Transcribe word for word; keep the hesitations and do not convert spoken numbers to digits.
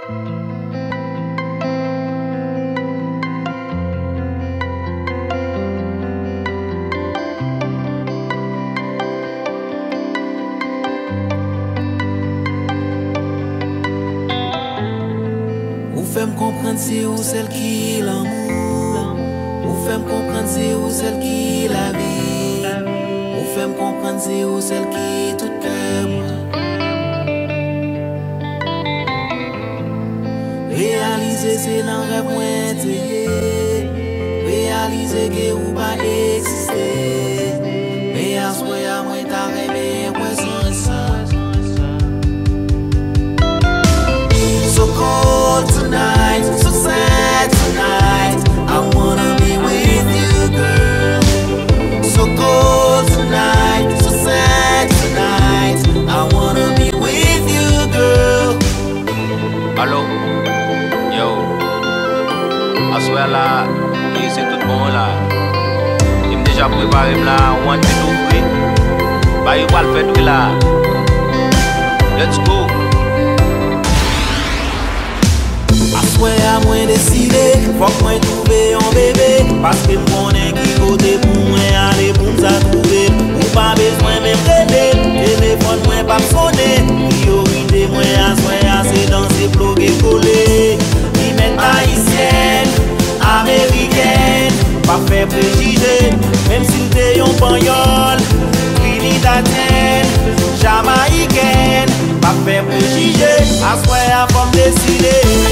Ou fais-moi comprendre c'est où celle qui l'amour. Ou fais-moi comprendre c'est où celle qui la vie. Ou fais-moi comprendre c'est où celle qui tout cœur. Réaliser c'est l'un rêve moins t'aider. Réaliser que ou pas exister. Mais à soi à moi t'as rêvé poisson ça. So cold tonight, so sad tonight. I wanna be with you, girl. So cold tonight, so sad tonight. I wanna be with you, girl. Allô, yo. I swear là, c'est tout bon là. Il m'a déjà préparé là, one, two, three. Bah il va le faire tout là. Let's go. Aswe à moi décider, faut que moi trouver un bébé. Parce que mon qui côté pour moi aller pour ça trouver. Ou pas besoin même rêver, téléphone moi pas sonner. Priorité moi aswe assez danser, bloquer, coller. Qui met haïtienne, américaine, pas faire préjugé. Même si t'es un pagnol, trinidadienne, jamaïcaine, pas faire préjugé. Aswe à femme décider.